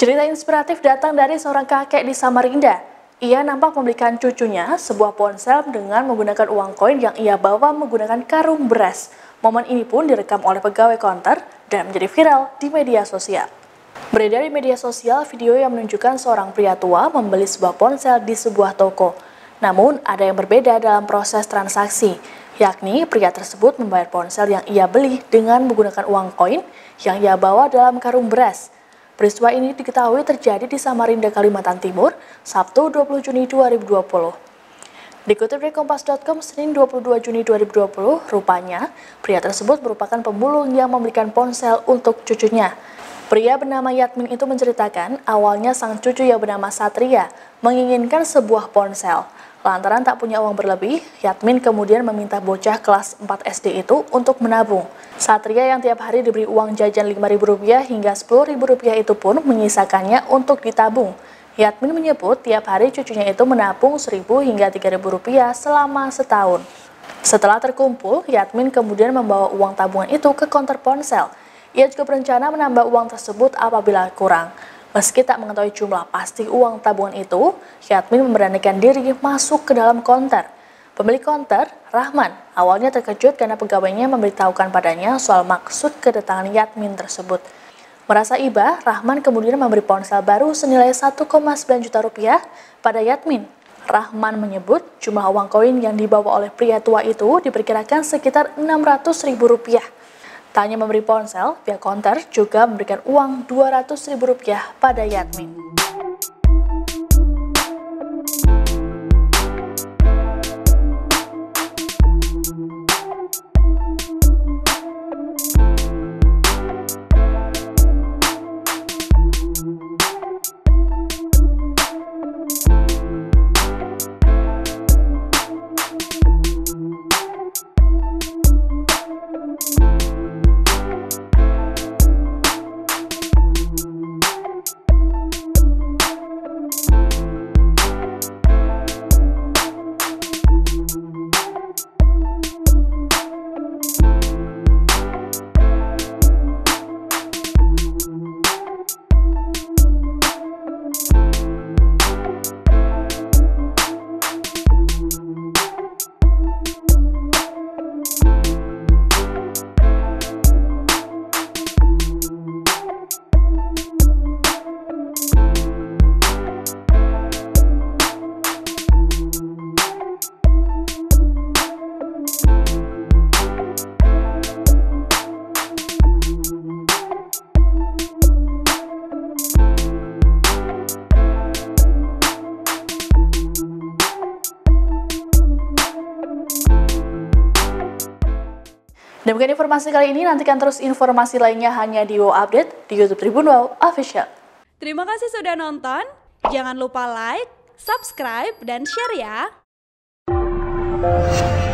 Cerita inspiratif datang dari seorang kakek di Samarinda. Ia nampak membelikan cucunya sebuah ponsel dengan menggunakan uang koin yang ia bawa menggunakan karung beras. Momen ini pun direkam oleh pegawai konter dan menjadi viral di media sosial. Beredar di media sosial video yang menunjukkan seorang pria tua membeli sebuah ponsel di sebuah toko. Namun, ada yang berbeda dalam proses transaksi, yakni pria tersebut membayar ponsel yang ia beli dengan menggunakan uang koin yang ia bawa dalam karung beras. Peristiwa ini diketahui terjadi di Samarinda, Kalimantan Timur, Sabtu 20 Juni 2020. Dikutip dari Kompas.com, Senin 22 Juni 2020, rupanya pria tersebut merupakan pemulung yang membelikan ponsel untuk cucunya. Pria bernama Yatmin itu menceritakan awalnya sang cucu yang bernama Satria menginginkan sebuah ponsel. Lantaran tak punya uang berlebih, Yatmin kemudian meminta bocah kelas 4 SD itu untuk menabung. Satria yang tiap hari diberi uang jajan Rp5.000 hingga Rp10.000 itu pun menyisakannya untuk ditabung. Yatmin menyebut tiap hari cucunya itu menabung Rp1.000 hingga Rp3.000 selama setahun. Setelah terkumpul, Yatmin kemudian membawa uang tabungan itu ke konter ponsel. Ia juga berencana menambah uang tersebut apabila kurang. Meski tak mengetahui jumlah pasti uang tabungan itu, Yatmin memberanikan diri masuk ke dalam konter. Pemilik konter, Rahman, awalnya terkejut karena pegawainya memberitahukan padanya soal maksud kedatangan Yatmin tersebut. Merasa iba, Rahman kemudian memberi ponsel baru senilai Rp1,9 juta pada Yatmin. Rahman menyebut jumlah uang koin yang dibawa oleh pria tua itu diperkirakan sekitar Rp600.000. Tak hanya memberi ponsel, pihak konter juga memberikan uang Rp200.000 pada Yatmin. Demikian informasi kali ini, nantikan terus informasi lainnya hanya di WOW Update di YouTube Tribun WOW Official. Terima kasih sudah nonton, jangan lupa like, subscribe, dan share ya!